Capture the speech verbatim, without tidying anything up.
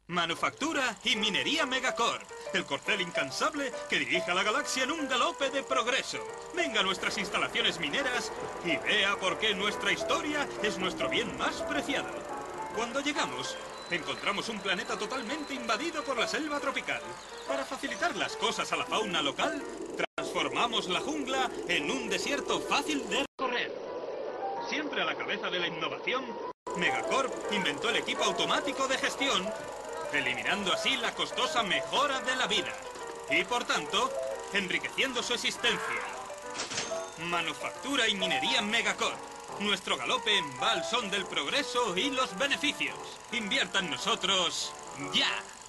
Manufactura y minería Megacorp, el corcel incansable que dirige a la galaxia en un galope de progreso. Venga a nuestras instalaciones mineras y vea por qué nuestra historia es nuestro bien más preciado. Cuando llegamos, encontramos un planeta totalmente invadido por la selva tropical. Para facilitar las cosas a la fauna local, transformamos la jungla en un desierto fácil de recorrer. Siempre a la cabeza de la innovación, Megacorp inventó el equipo automático de gestión, eliminando así la costosa mejora de la vida y, por tanto, enriqueciendo su existencia. Manufactura y minería Megacorp. Nuestro galope va al son del progreso y los beneficios. Invierta en nosotros ya.